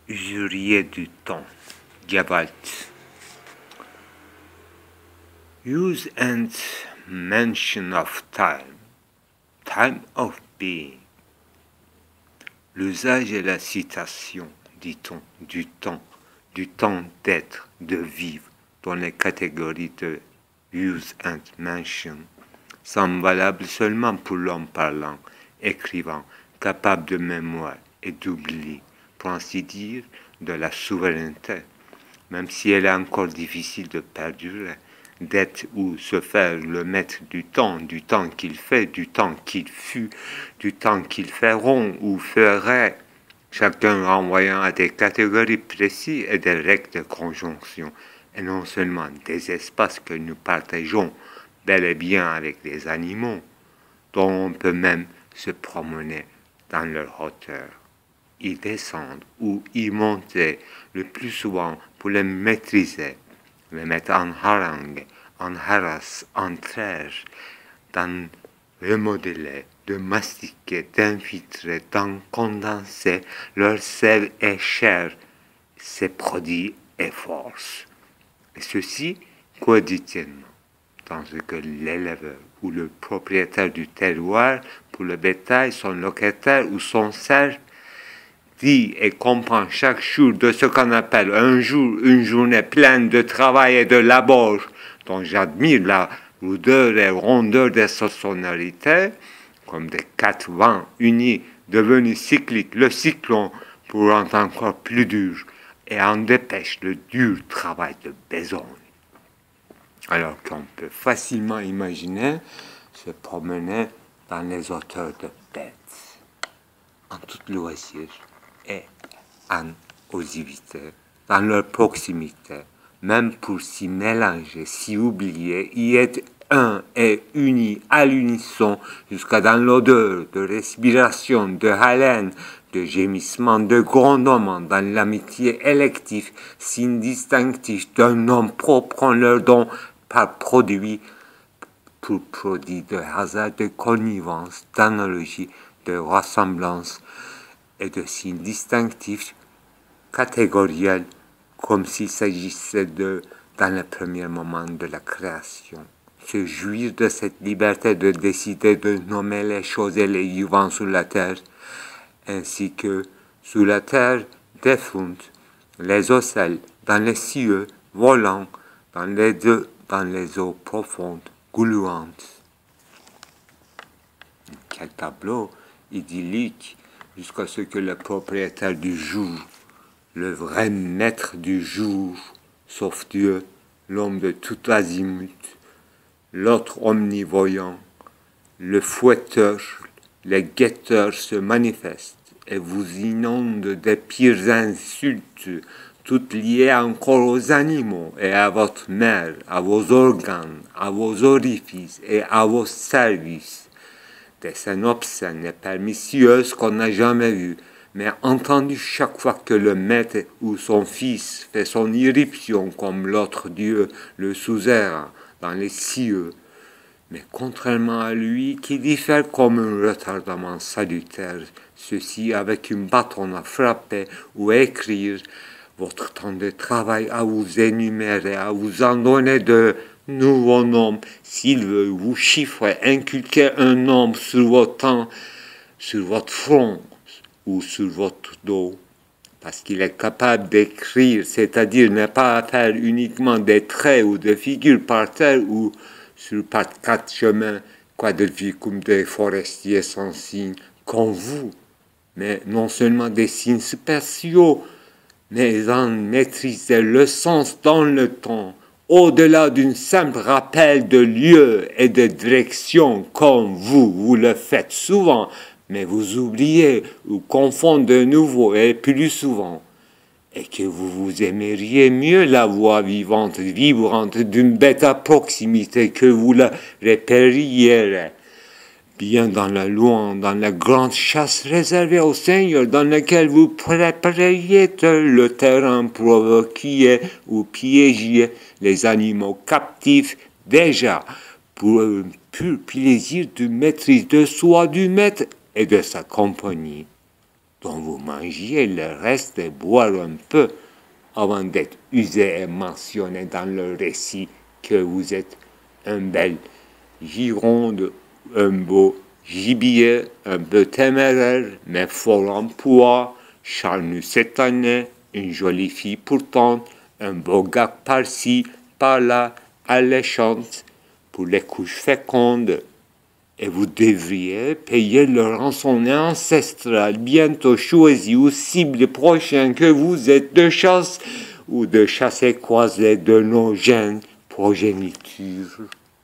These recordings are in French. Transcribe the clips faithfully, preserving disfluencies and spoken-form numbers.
Usurier du temps, Gabalt. Use and mention of time, time of being. L'usage et la citation, dit-on, du temps, du temps d'être, de vivre, dans les catégories de use and mention, sont valables seulement pour l'homme parlant, écrivant, capable de mémoire et d'oubli, pour ainsi dire, de la souveraineté, même si elle est encore difficile de perdurer, d'être ou se faire le maître du temps, du temps qu'il fait, du temps qu'il fut, du temps qu'ils feront ou feraient, chacun renvoyant à des catégories précises et des règles de conjonction, et non seulement des espaces que nous partageons bel et bien avec les animaux, dont on peut même se promener dans leur hauteur, y descendre ou y monter le plus souvent pour les maîtriser, les mettre en harangue, en harasse, en trèche, d'en remodeler, de mastiquer, d'infiltrer, d'en condenser leur sel et chair, ses produits et forces. Et ceci quotidiennement, dans ce que l'éleveur ou le propriétaire du terroir pour le bétail, son locataire ou son serf, dit et comprend chaque jour de ce qu'on appelle un jour, une journée pleine de travail et de labeur, dont j'admire la rudeur et rondeur de sa sonorité, comme des quatre vents unis devenus cycliques, le cyclone pour rendre encore plus dur et en dépêche le dur travail de besogne. Alors qu'on peut facilement imaginer se promener dans les hauteurs de bêtes, en toute loisir et en osivité, dans leur proximité, même pour s'y mélanger, s'y oublier, y être un et uni à l'unisson, jusqu'à dans l'odeur de respiration, de haleine, de gémissement, de grondement, dans l'amitié élective, signe distinctif d'un homme propre en leur don par produit, pour produit de hasard, de connivence, d'analogie, de ressemblance, et de signes distinctifs catégoriels, comme s'il s'agissait de, dans le premier moment de la création, se jouir de cette liberté de décider de nommer les choses et les vivants sous la terre, ainsi que sous la terre défunte, les ocelles dans les cieux volants, dans les, deux, dans les eaux profondes, gluantes. Quel tableau idyllique, jusqu'à ce que le propriétaire du jour, le vrai maître du jour, sauf Dieu, l'homme de tout azimut, l'autre omnivoyant, le fouetteur, les guetteurs se manifestent et vous inondent des pires insultes, toutes liées encore aux animaux et à votre mère, à vos organes, à vos orifices et à vos services. Des scènes obscènes et pernicieuses qu'on n'a jamais vues, mais entendues chaque fois que le maître ou son fils fait son irruption comme l'autre Dieu, le suzerain, dans les cieux. Mais contrairement à lui, qui diffère comme un retardement salutaire, ceci avec une bâton à frapper ou à écrire, votre temps de travail à vous énumérer, à vous en donner de nouveaux noms, s'il veut vous chiffrer, inculquer un nom sur votre temps, sur votre front ou sur votre dos, parce qu'il est capable d'écrire, c'est-à-dire ne pas faire uniquement des traits ou des figures par terre ou sur par quatre chemins, quadrificum des forestiers sans signes, comme vous, mais non seulement des signes spéciaux, mais en maîtriser le sens dans le temps, au-delà d'un simple rappel de lieu et de direction, comme vous, vous le faites souvent, mais vous oubliez ou confondez de nouveau et plus souvent, et que vous vous aimeriez mieux la voix vivante, vibrante d'une bête à proximité que vous la répériez bien dans la loin, dans la grande chasse réservée au Seigneur, dans laquelle vous prépareriez le terrain provoquer ou piéger les animaux captifs déjà pour un pur plaisir de maîtrise de soi du maître et de sa compagnie. dont vous mangiez le reste et boire un peu avant d'être usé et mentionné dans le récit que vous êtes un bel gironde, un beau gibier, un peu téméraire, mais fort en poids, charnu cette année, une jolie fille pourtant, un beau gars par-ci, par-là, alléchante, pour les couches fécondes. Et vous devriez payer le rançon ancestral bientôt choisi ou cible prochain que vous êtes de chasse ou de chasser croisés de nos gènes progénitures.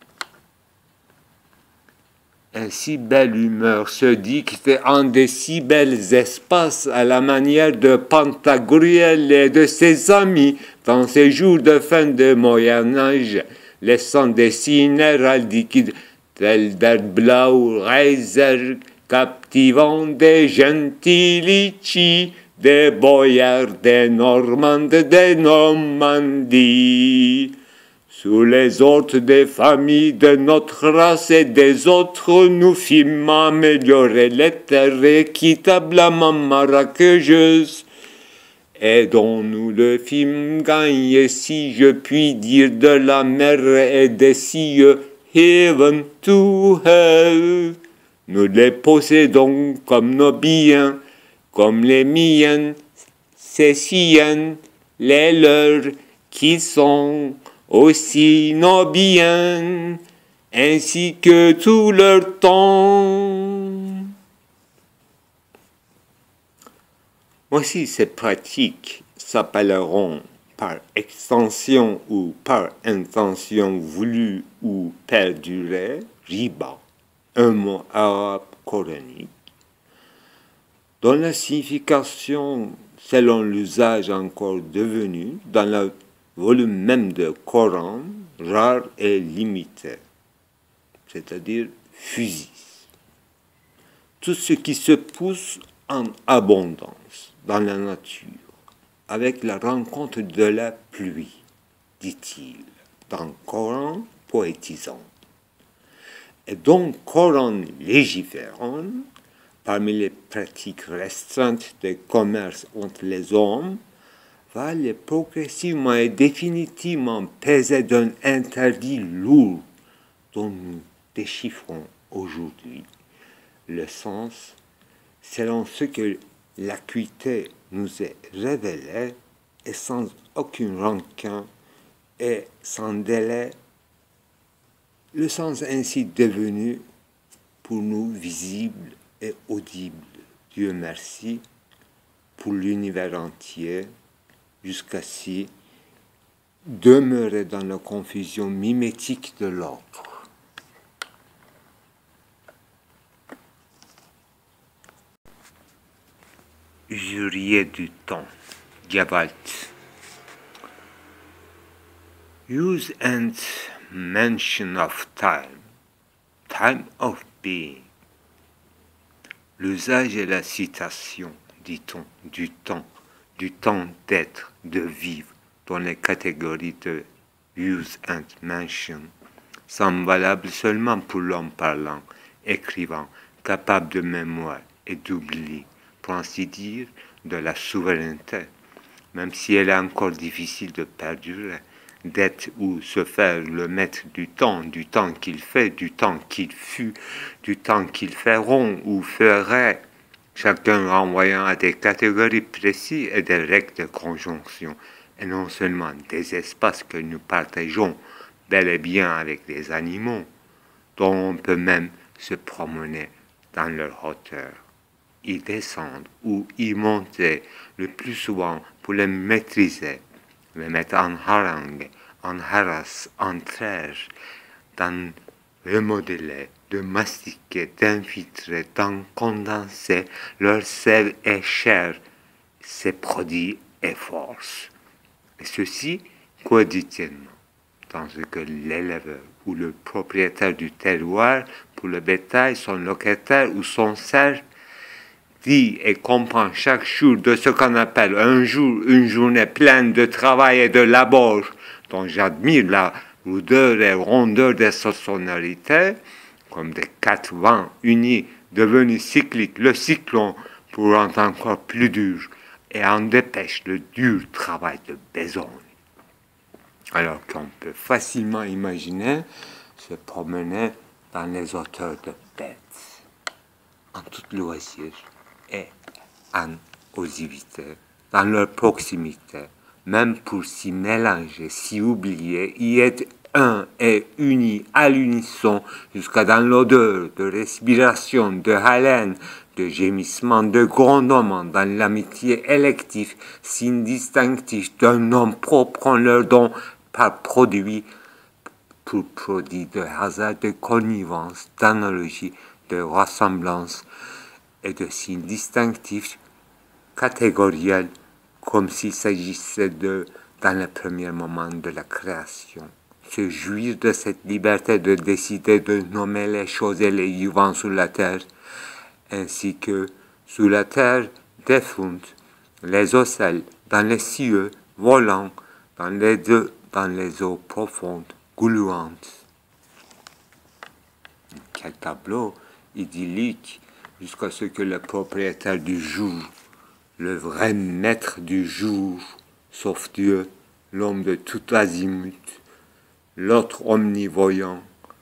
Un si belle humeur se dicte en des si belles espaces à la manière de Pantagruel et de ses amis dans ces jours de fin de Moyen-Âge, laissant des signes héraldiques tels der Blau Reiser captivant des gentilici, des boyards, des Normandes, des Normandies. Sous les ordres des familles de notre race et des autres, nous fîmes améliorer les terres équitablement marécageuses, et dont nous le fîmes gagner, si je puis dire, de la mer et des cieux, heaven to hell. Nous les possédons comme nos biens, comme les miens, ces siens, les leurs, qui sont aussi nos biens, ainsi que tout leur temps. Aussi ces pratiques s'appelleront par extension ou par intention voulue ou perdurée, riba, un mot arabe coranique, dont la signification, selon l'usage encore devenu, dans le volume même de Coran, rare et limité, c'est-à-dire fusil. Tout ce qui se pousse en abondance dans la nature, avec la rencontre de la pluie, dit-il, dans Coran poétisant. Et donc Coran légiférant, parmi les pratiques restreintes des commerces entre les hommes, va aller progressivement et définitivement peser d'un interdit lourd dont nous déchiffrons aujourd'hui le sens selon ce que l'acuité nous est révélée et sans aucune rancune et sans délai, le sens ainsi devenu pour nous visible et audible, Dieu merci, pour l'univers entier, jusqu'à-ci demeurer dans la confusion mimétique de l'ordre. Jurier du temps, Gavalt. Use and mention of time, time of being. L'usage et la citation, dit-on, du temps, du temps d'être, de vivre, dans les catégories de use and mention, sont valables seulement pour l'homme parlant, écrivant, capable de mémoire et d'oubli, pour ainsi dire, de la souveraineté, même si elle est encore difficile de perdurer, d'être ou se faire le maître du temps, du temps qu'il fait, du temps qu'il fut, du temps qu'ils feront ou feraient, chacun renvoyant à des catégories précises et des règles de conjonction, et non seulement des espaces que nous partageons bel et bien avec des animaux, dont on peut même se promener dans leur hauteur, y descendre ou y monter le plus souvent pour les maîtriser, les mettre en harangue, en harasse, en trèche, d'en remodeler, de mastiquer, d'infiltrer, d'en condenser leur sel et chair, ses produits et forces. Et ceci quotidiennement, dans ce que l'éleveur ou le propriétaire du terroir pour le bétail, son locataire ou son serf, dit et comprend chaque jour de ce qu'on appelle un jour, une journée pleine de travail et de labeur, dont j'admire la rudeur et rondeur de sa sonorité, comme des quatre vents unis devenus cycliques, le cyclone pour rendre encore plus dur et en dépêche le dur travail de besogne. Alors qu'on peut facilement imaginer se promener dans les hauteurs de bêtes, en toute loisir et en osivité, dans leur proximité, même pour s'y mélanger, s'y oublier, y être un et uni à l'unisson, jusqu'à dans l'odeur de respiration, de haleine, de gémissement, de grondement, dans l'amitié élective, signe distinctif d'un nom propre en leur don, par produit, pour produit de hasard, de connivence, d'analogie, de ressemblance et de signes distinctifs catégoriels, comme s'il s'agissait de, dans le premier moment de la création, se jouir de cette liberté de décider de nommer les choses et les vivants sous la terre, ainsi que sous la terre défunte, les ocelles, dans les cieux volants, dans les deux, dans les eaux profondes, gluantes. Quel tableau idyllique, jusqu'à ce que le propriétaire du jour, le vrai maître du jour, sauf Dieu, l'homme de tout azimut, l'autre omnivoyant,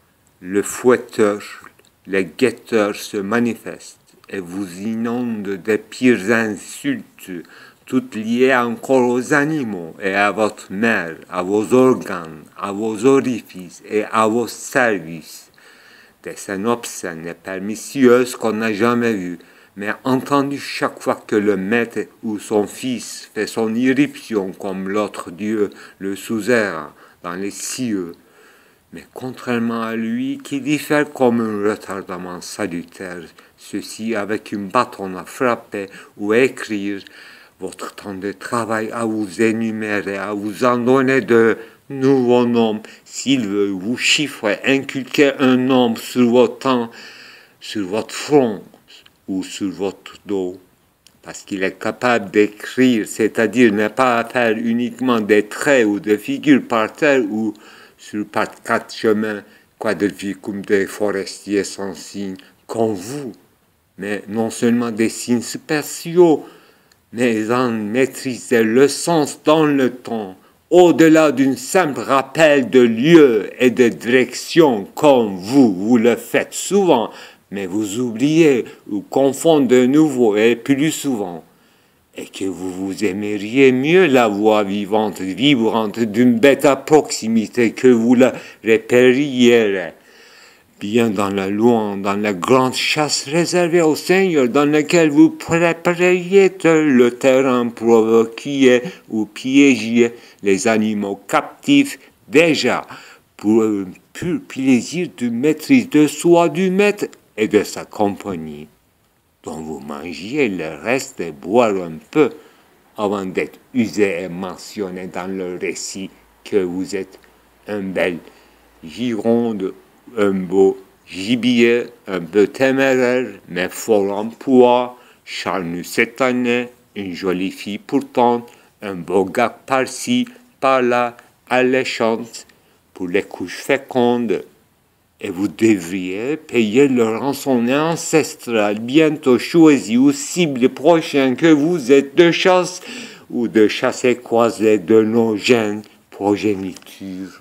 le fouetteur, les guetteurs se manifestent et vous inondent des pires insultes, toutes liées encore aux animaux et à votre mère, à vos organes, à vos orifices et à vos services. Des scènes obscènes et pernicieuses qu'on n'a jamais vues, mais entendues chaque fois que le maître ou son fils fait son irruption comme l'autre Dieu, le suzerain, dans les cieux. Mais contrairement à lui, qui diffère comme un retardement salutaire, ceci avec une bâton à frapper ou à écrire, votre temps de travail à vous énumérer, à vous en donner de nouveaux noms, s'il veut vous chiffrer, inculquer un nom sur votre temps, sur votre front ou sur votre dos, parce qu'il est capable d'écrire, c'est-à-dire ne pas faire uniquement des traits ou des figures par terre ou sur par quatre chemins quadriviques des forestiers sans signes, comme vous, mais non seulement des signes spéciaux, mais en maîtriser le sens dans le temps, au-delà d'un simple rappel de lieu et de direction, comme vous, vous le faites souvent, mais vous oubliez ou confondez de nouveau et plus souvent, et que vous vous aimeriez mieux la voix vivante, vibrante d'une bête à proximité que vous la répériez bien dans la loin, dans la grande chasse réservée au Seigneur, dans laquelle vous prépareriez le terrain, provoquiez ou piégiez les animaux captifs déjà pour un pur plaisir de maîtrise de soi du maître et de sa compagnie, dont vous mangiez le reste et boire un peu avant d'être usé et mentionné dans le récit que vous êtes un bel gironde, un beau gibier, un peu téméraire, mais fort en poids, charnu cette année, une jolie fille pourtant, un beau gars par-ci, par-là, alléchante, pour les couches fécondes. Et vous devriez payer le rançon ancestral bientôt choisi ou cible prochain que vous êtes de chasse ou de chasser croisés de nos gènes progéniture.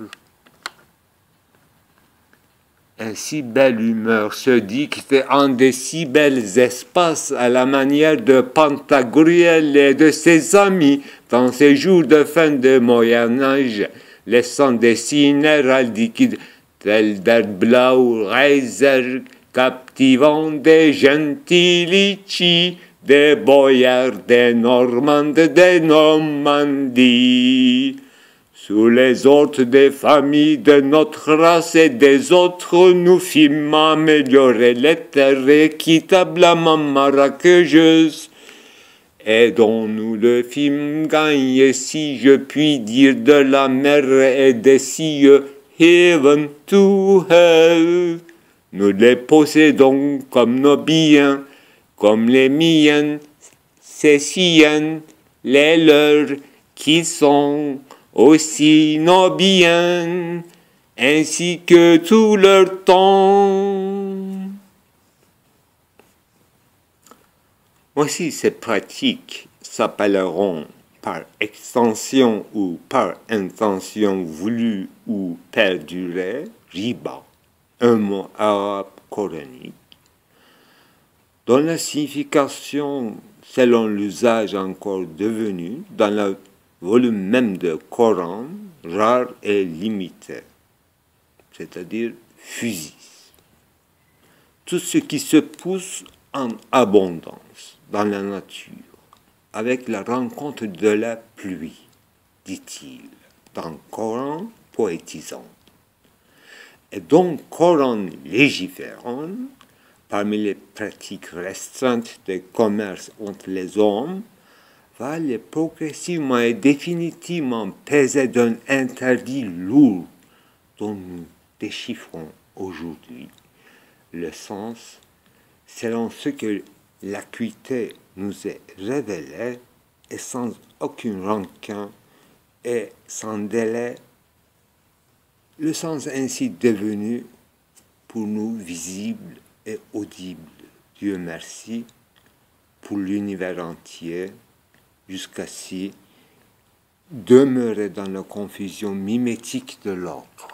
Un si belle humeur se dicte en des si belles espaces à la manière de Pantagruel et de ses amis dans ces jours de fin de Moyen-Âge, laissant des signes héraldiques tels der Blau Reiser captivant des gentilici, des boyards, des Normandes, des Normandies. Sous les ordres des familles de notre race et des autres, nous fîmes améliorer les terres équitablement marécageuses, et dont nous le fîmes gagner, si je puis dire, de la mer et des cieux, heaven to hell. Nous les possédons comme nos biens, comme les miens, ces siens, les leurs, qui sont aussi nos biens, ainsi que tout leur temps. Aussi, ces pratiques s'appelleront par extension ou par intention voulue ou perdurée, riba, un mot arabe coranique, dont la signification, selon l'usage encore devenu, dans le volume même de Coran, rare et limité, c'est-à-dire fusil. Tout ce qui se pousse en abondance dans la nature, avec la rencontre de la pluie, dit-il, dans Coran poétisant. Et donc Coran légiférant, parmi les pratiques restreintes des commerces entre les hommes, va les progressivement et définitivement peser d'un interdit lourd dont nous déchiffrons aujourd'hui le sens selon ce que l'acuité nous est révélée et sans aucune rancune et sans délai, le sens ainsi devenu pour nous visible et audible. Dieu merci pour l'univers entier, jusqu'à si demeurer dans la confusion mimétique de l'ordre.